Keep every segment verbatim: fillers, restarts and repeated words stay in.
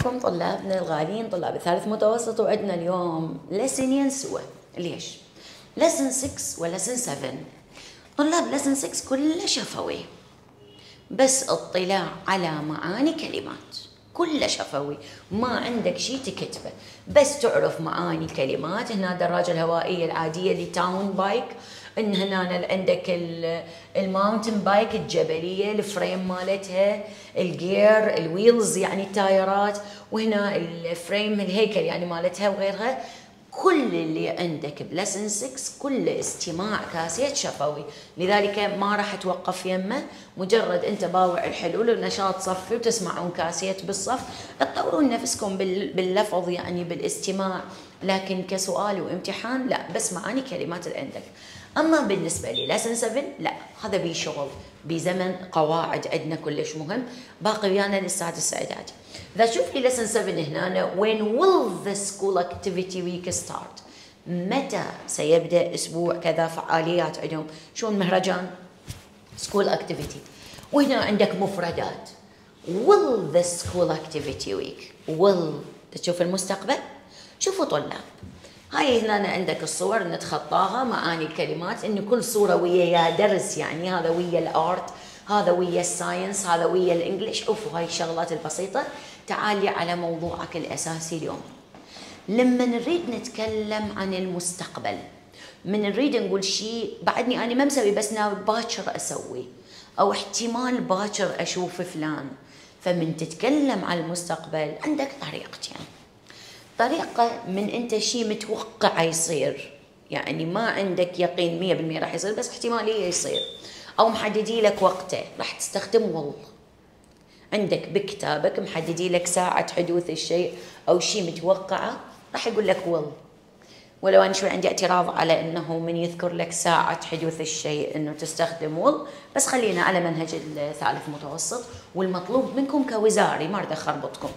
عليكم طلابنا الغاليين طلاب الثالث متوسط، وعندنا اليوم لسنين سوا. ليش؟ لسن ستة ولسن سبعة. طلاب لسن ستة كله شفوي، بس اطلاع على معاني كلمات، كله شفوي، ما عندك شيء تكتبه، بس تعرف معاني كلمات. هنا الدراجة الهوائية العادية اللي تاون بايك، ان هنا عندك الماونتن بايك الجبلية، الفريم مالتها، الجير، الويلز يعني التايرات، وهنا الفريم الهيكل يعني مالتها وغيرها. كل اللي عندك بلسن ستة كله استماع كاسيت شفوي، لذلك ما راح توقف يمه، مجرد انت باوع الحلول ونشاط صفي وتسمعون كاسيت بالصف، تطورون نفسكم باللفظ يعني بالاستماع، لكن كسؤال وامتحان لا، بس معاني كلمات اللي عندك. اما بالنسبه لي لسن سبعة لا، هذا بي شغل بزمن قواعد عندنا كلش مهم، باقي ويانا للسادس اعدادي. إذا شوف لي lesson سبعة هنا، when will the school activity week start؟ متى سيبدأ أسبوع كذا فعاليات عندهم، شلون مهرجان school activity، وهنا عندك مفردات will the school activity week، will تشوف المستقبل. شوفوا طلاب، هاي هنا عندك الصور نتخطاها معاني الكلمات، إن كل صورة ويا يا درس، يعني هذا ويا الارت، هذا ويا الساينس، هذا ويا الانجليش. شوفوا هاي الشغلات البسيطة. تعالي على موضوعك الأساسي اليوم. لما نريد نتكلم عن المستقبل، من نريد نقول شيء بعدني أنا ما مسوي بس ناوي باكر أسوي، أو احتمال باكر أشوف فلان، فمن تتكلم عن المستقبل عندك طريقتين. طريقة من أنت شيء متوقع يصير، يعني ما عندك يقين مية بالمية راح يصير بس احتمالية يصير، أو محددي لك وقته، راح تستخدم والله. عندك بكتابك محددي لك ساعة حدوث الشيء أو شيء متوقعة، راح يقول لك will. ولو أنا شوي عندي اعتراض على أنه من يذكر لك ساعة حدوث الشيء أنه تستخدم will، بس خلينا على منهج الثالث متوسط، والمطلوب منكم كوزاري ما أريد أخربطكم.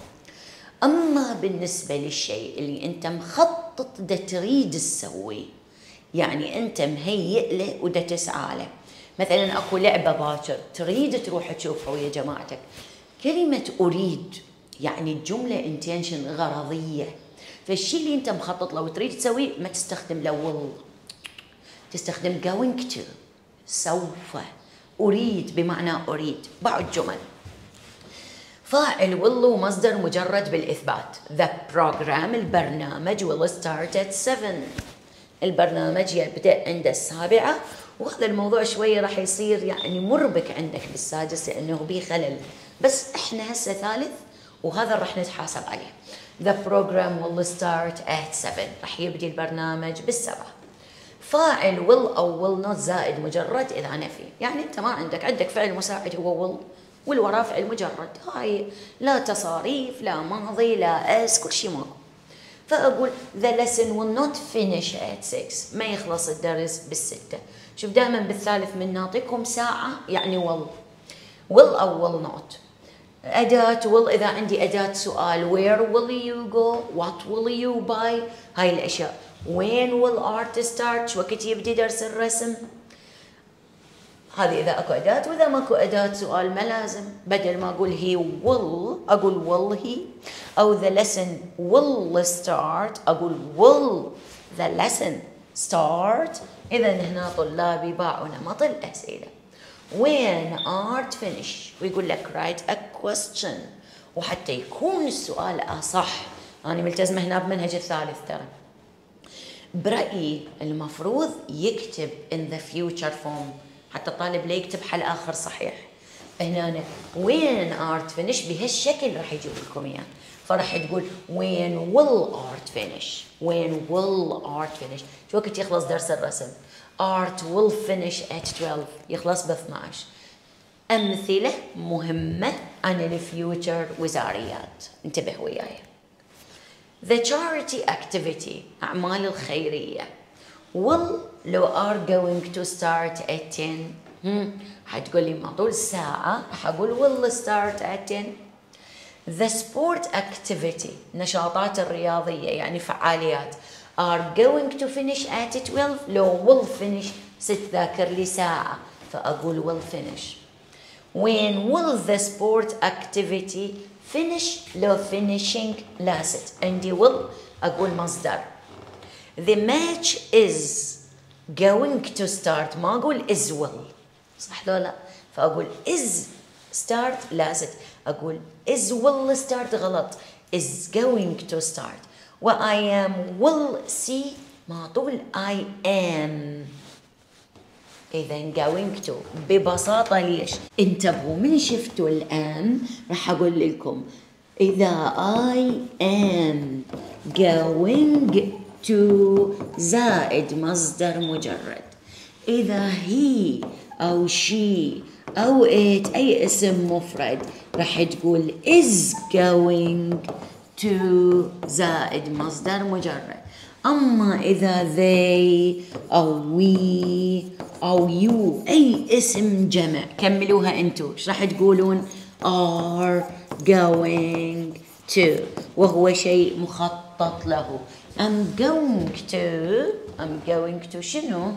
أما بالنسبة للشيء اللي أنت مخطط دا تريد تسويه، يعني أنت مهيئ له ودا تسعى له، مثلا أكو لعبة باكر تريد تروح تشوفها ويا جماعتك، كلمة أريد يعني الجملة intention غرضية، فالشيء اللي أنت مخطط له وتريد تسويه ما تستخدم له will، تستخدم going to، سوف، أريد بمعنى أريد. بعض جمل فاعل will ومصدر مجرد بالإثبات. The program البرنامج will start at seven، البرنامج يبدأ عند السابعة، وهذا الموضوع شوية راح يصير يعني مربك عندك بالسادس لأنه بيه خلل، بس احنا هسه ثالث وهذا راح نتحاسب عليه. The program will start at seven، راح يبدي البرنامج بالسبعة. فاعل will أو will not زائد مجرد إذا نفي، يعني أنت ما عندك عندك فعل مساعد هو will والوراء فعل مجرد، هاي لا تصاريف لا ماضي لا اس، كل شيء ماكو. فأقول the lesson will not finish at six، ما يخلص الدرس بالستة. شوف دائما بالثالث من نعطيكم ساعة يعني will will أو will not. أداة will إذا عندي أداة سؤال where will you go، what will you buy، هاي الأشياء. when will art start، شو وقت يبدي درس الرسم، هذه إذا أكو أداة. وإذا ماكو أداة سؤال ما لازم، بدل ما أقول he will أقول will he، أو the lesson will start أقول will the lesson start. إذا هنا طلابي باعوا نمط الأسئلة. when art finish ويقول لك write a question، وحتى يكون السؤال أصح، أنا ملتزمة هنا بمنهج الثالث ترى، برأيي المفروض يكتب in the future form حتى الطالب لا يكتب حل آخر صحيح. هنا when art finish بهالشكل راح يجيب لكم إياه، فراح تقول when will art finish، when will art finish، شو وقت يخلص درس الرسم، art will finish at twelve، يخلص ب اثنعش. أمثلة مهمة عن الفيوتشر وزاريات، انتبه وياي. the charity activity أعمال الخيرية will لو are going to start at ten، هم حتقول لي ما طول ساعة، حقول will start at ten. the sport activity نشاطات الرياضية يعني فعاليات are going to finish at twelve، لو will finish ست ذاكر لي ساعة فأقول will finish. when will the sport activity finish لو finishing last. عندي will أقول مصدر. The match is going to start. ما أقول is will. صح لو لا؟ فأقول is start last. أقول is will start غلط. is going to start. و I am will see ما طول I am. إذا going to ببساطة ليش؟ انتبهوا من شفتوا الآن راح أقول لكم إذا I am going to زائد مصدر مجرد. إذا he أو she أو it أي اسم مفرد راح تقول is going to زائد مصدر مجرد. أما إذا they أو we أو you أي اسم جمع كملوها أنتوا إيش راح تقولون؟ are going to وهو شيء مخطط له. I'm going to I'm going to شنو؟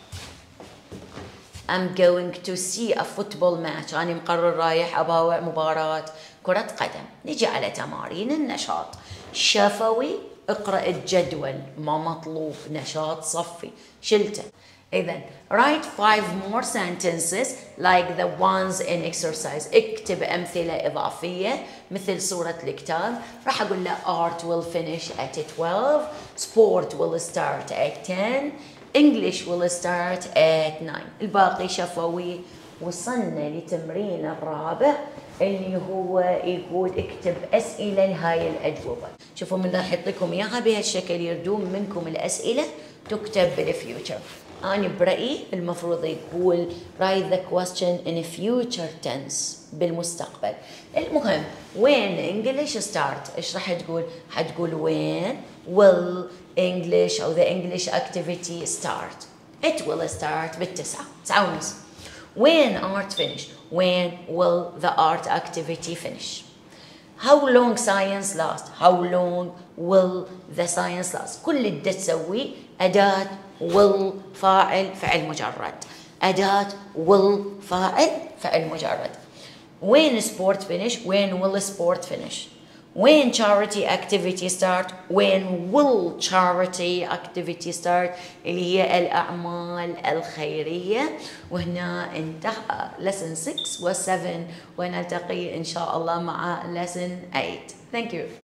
I'm going to see a football match. أنا مقرر رايح أباوع مباراة كرة قدم. نجي على تمارين النشاط. شفوي اقرأ الجدول ما مطلوب نشاط صفي شلته. إذن write five more sentences like the ones in exercise. اكتب أمثلة إضافية مثل صورة الكتاب. راح أقول له art will finish at twelve, sport will start at ten, English will start at nine. الباقي شفوي. وصلنا لتمرين الرابع اللي هو يقول اكتب أسئلة لهاي الأجوبة. شوفوا من راح يعطيكم إياها بهالشكل يردون منكم الأسئلة تكتب بالفيوتشر. أنا برأيي المفروض يقول write the question in future tense بالمستقبل. المهم when English start إيش راح تقول؟ حتقول when will English أو the English activity start. It will start بالتسعة تسعة ونص. When art finish? When will the art activity finish? How long science last? How long will the science last? كل اللي تسوي أداة will فاعل فعل مجرد. أداة will فاعل فعل مجرد. When sport finish? When will sport finish? When charity activity start? When will charity activity start? اللي هي الأعمال الخيرية. وهنا انتهى lesson six و seven ونلتقي إن شاء الله مع lesson eight. Thank you.